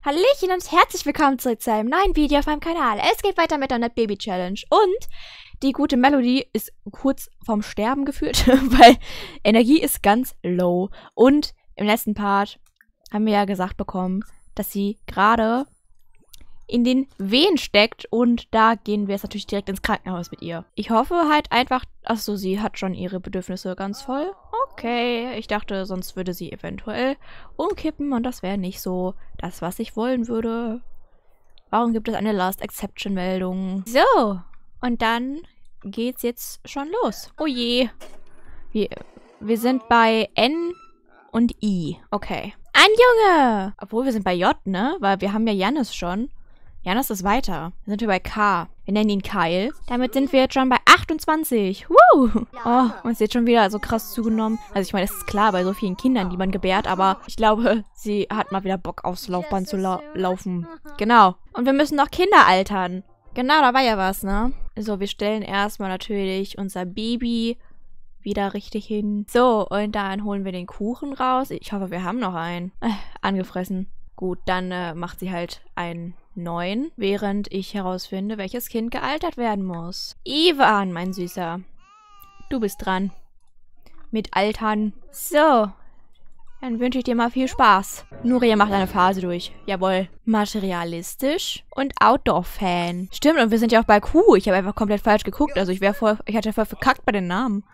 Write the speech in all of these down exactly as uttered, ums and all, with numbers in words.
Hallöchen und herzlich willkommen zurück zu einem neuen Video auf meinem Kanal. Es geht weiter mit der Net Baby Challenge und die gute Melody ist kurz vorm Sterben gefühlt, weil Energie ist ganz low. Und im letzten Part haben wir ja gesagt bekommen, dass sie gerade in den Wehen steckt und da gehen wir jetzt natürlich direkt ins Krankenhaus mit ihr. Ich hoffe halt einfach, achso, sie hat schon ihre Bedürfnisse ganz voll. Okay, ich dachte, sonst würde sie eventuell umkippen und das wäre nicht so das, was ich wollen würde. Warum gibt es eine Last Exception Meldung? So, und dann geht's jetzt schon los. Oh je. Wir, wir sind bei N und I. Okay. Ein Junge! Obwohl, wir sind bei J, ne? Weil wir haben ja Jannis schon. Jannis ist weiter. Dann sind wir bei K. Wir nennen ihn Kyle. Damit sind wir jetzt schon bei achtundzwanzig. Woo! Oh, uns ist jetzt schon wieder so krass zugenommen. Also ich meine, das ist klar bei so vielen Kindern, die man gebärt. Aber ich glaube, sie hat mal wieder Bock aufs Laufband zu lau laufen. Genau. Und wir müssen noch Kinder altern. Genau, da war ja was, ne? So, wir stellen erstmal natürlich unser Baby wieder richtig hin. So, und dann holen wir den Kuchen raus. Ich hoffe, wir haben noch einen. Äh, angefressen. Gut, dann äh, macht sie halt einen neuen, während ich herausfinde, welches Kind gealtert werden muss. Ivan, mein Süßer. Du bist dran. Mit Altern. So. Dann wünsche ich dir mal viel Spaß. Nuria macht eine Phase durch. Jawohl. Materialistisch und Outdoor-Fan. Stimmt, und wir sind ja auch bei Q. Ich habe einfach komplett falsch geguckt. Also ich wäre voll, ich hatte voll verkackt bei den Namen.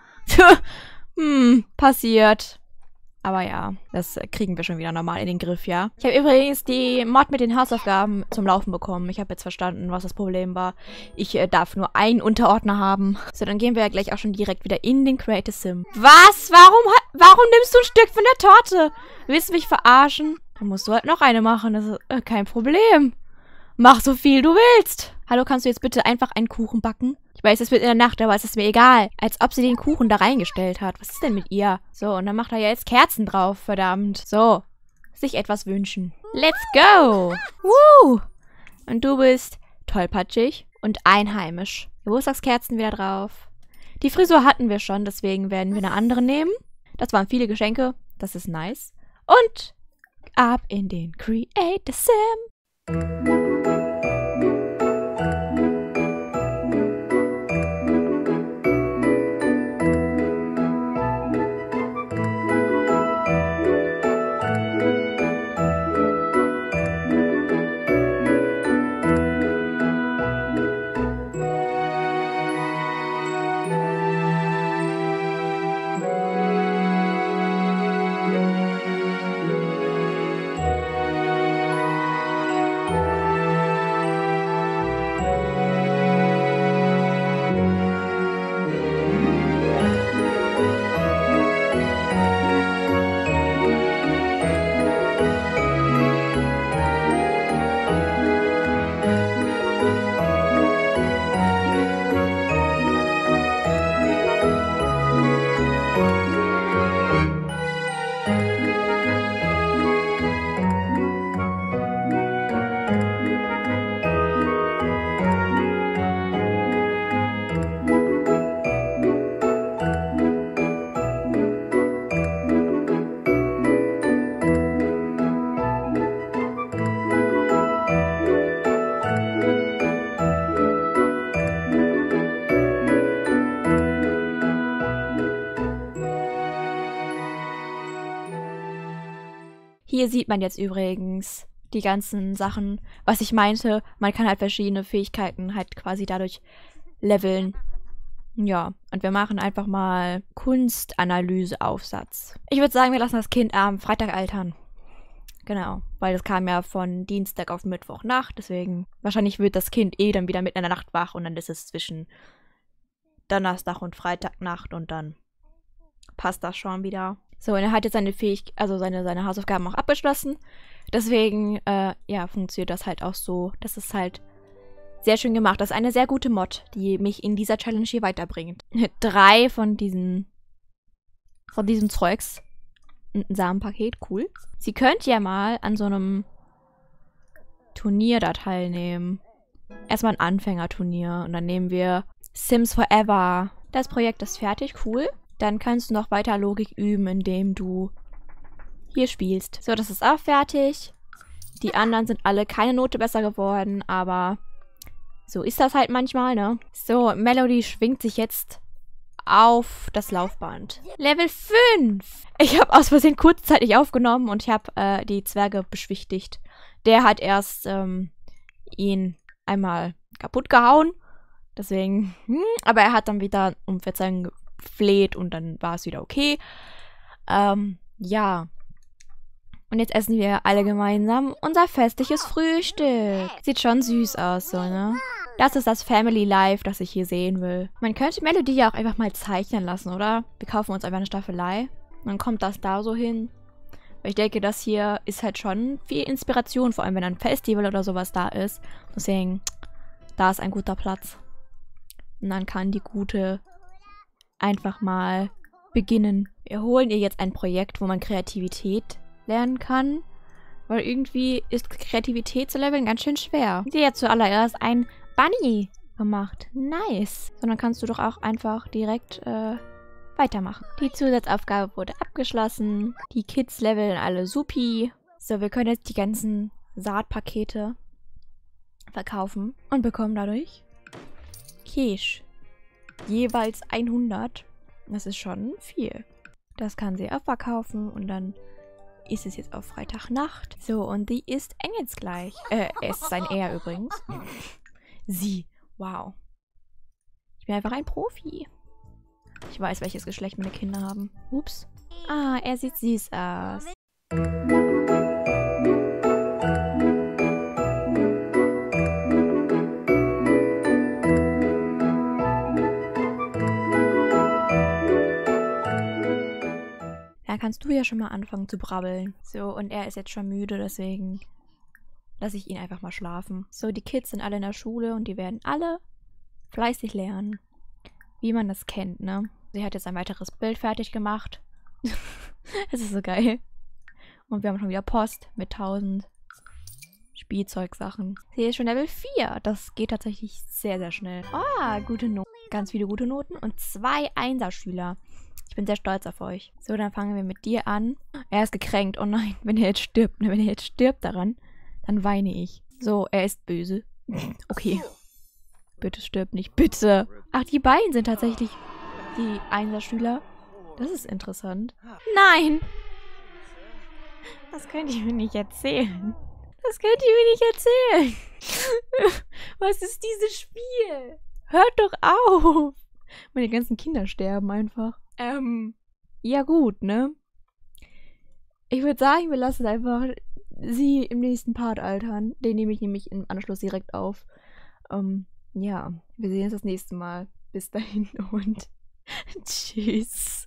hm, passiert. Aber ja, das kriegen wir schon wieder normal in den Griff, ja. Ich habe übrigens die Mod mit den Hausaufgaben zum Laufen bekommen. Ich habe jetzt verstanden, was das Problem war. Ich äh, darf nur einen Unterordner haben. So, dann gehen wir ja gleich auch schon direkt wieder in den Creative Sim. Was? Warum, warum nimmst du ein Stück von der Torte? Willst du mich verarschen? Dann musst du halt noch eine machen. Das ist äh, kein Problem. Mach so viel du willst. Hallo, kannst du jetzt bitte einfach einen Kuchen backen? Ich weiß, es wird in der Nacht, aber es ist mir egal. Als ob sie den Kuchen da reingestellt hat. Was ist denn mit ihr? So, und dann macht er ja jetzt Kerzen drauf, verdammt. So, sich etwas wünschen. Let's go! Woo! Und du bist tollpatschig und einheimisch. Geburtstagskerzen wieder drauf. Die Frisur hatten wir schon, deswegen werden wir eine andere nehmen. Das waren viele Geschenke. Das ist nice. Und ab in den Creative Sim. Hier sieht man jetzt übrigens die ganzen Sachen, was ich meinte. Man kann halt verschiedene Fähigkeiten halt quasi dadurch leveln. Ja, und wir machen einfach mal Kunstanalyse-Aufsatz. Ich würde sagen, wir lassen das Kind am Freitag altern. Genau, weil das kam ja von Dienstag auf Mittwochnacht. Deswegen, wahrscheinlich wird das Kind eh dann wieder mitten in der Nacht wach. Und dann ist es zwischen Donnerstag und Freitagnacht und dann passt das schon wieder. So, und er hat jetzt seine Fähigkeit, also seine, seine Hausaufgaben auch abgeschlossen. Deswegen, äh, ja, funktioniert das halt auch so. Das ist halt sehr schön gemacht. Das ist eine sehr gute Mod, die mich in dieser Challenge hier weiterbringt. Drei von diesen, von diesem Zeugs. Ein Samenpaket, cool. Sie könnte ja mal an so einem Turnier da teilnehmen. Erstmal ein Anfängerturnier. Und dann nehmen wir Sims Forever. Das Projekt ist fertig, cool. Dann kannst du noch weiter Logik üben, indem du hier spielst. So, das ist auch fertig. Die anderen sind alle keine Note besser geworden, aber so ist das halt manchmal, ne? So, Melody schwingt sich jetzt auf das Laufband. Level fünf! Ich habe aus Versehen kurzzeitig aufgenommen und ich habe äh, die Zwerge beschwichtigt. Der hat erst ähm, ihn einmal kaputt gehauen. Deswegen, hm, aber er hat dann wieder um Verzeihung gefleht und dann war es wieder okay. Ähm, ja. Und jetzt essen wir alle gemeinsam unser festliches Frühstück. Sieht schon süß aus, so, ne? Das ist das Family Life, das ich hier sehen will. Man könnte Melody ja auch einfach mal zeichnen lassen, oder? Wir kaufen uns einfach eine Staffelei. Dann kommt das da so hin. Weil ich denke, das hier ist halt schon viel Inspiration, vor allem wenn ein Festival oder sowas da ist. Deswegen, da ist ein guter Platz. Und dann kann die Gute einfach mal beginnen. Wir holen ihr jetzt ein Projekt, wo man Kreativität lernen kann. Weil irgendwie ist Kreativität zu leveln ganz schön schwer. Sie hat zuallererst ein Bunny gemacht. Nice. Sondern kannst du doch auch einfach direkt äh, weitermachen. Die Zusatzaufgabe wurde abgeschlossen. Die Kids leveln alle supi. So, wir können jetzt die ganzen Saatpakete verkaufen und bekommen dadurch Cash. Jeweils hundert. Das ist schon viel. Das kann sie auch verkaufen und dann ist es jetzt auf Freitagnacht. So, und die ist engelsgleich. Äh, es ist ein Er übrigens. Sie. Wow. Ich bin einfach ein Profi. Ich weiß, welches Geschlecht meine Kinder haben. Ups. Ah, er sieht süß aus. Da kannst du ja schon mal anfangen zu brabbeln. So, und er ist jetzt schon müde, deswegen lasse ich ihn einfach mal schlafen. So, die Kids sind alle in der Schule und die werden alle fleißig lernen. Wie man das kennt, ne? Sie hat jetzt ein weiteres Bild fertig gemacht. Es ist so geil. Und wir haben schon wieder Post mit tausend Spielzeugsachen. Sie ist schon Level vier. Das geht tatsächlich sehr, sehr schnell. Ah, gute Noten. Ganz viele gute Noten und zwei Einser-Schüler. Ich bin sehr stolz auf euch. So, dann fangen wir mit dir an. Er ist gekränkt. Oh nein, wenn er jetzt stirbt, ne? Wenn er jetzt stirbt daran, dann weine ich. So, er ist böse. Okay. Bitte stirb nicht. Bitte. Ach, die beiden sind tatsächlich die Einser-Schüler. Das ist interessant. Nein! Das könnt ihr mir nicht erzählen. Das könnt ihr mir nicht erzählen. Was ist dieses Spiel? Hört doch auf. Meine ganzen Kinder sterben einfach. Ähm, ja gut, ne? Ich würde sagen, wir lassen einfach sie im nächsten Part altern. Den nehme ich nämlich im Anschluss direkt auf. Ähm, ja, wir sehen uns das nächste Mal. Bis dahin und tschüss.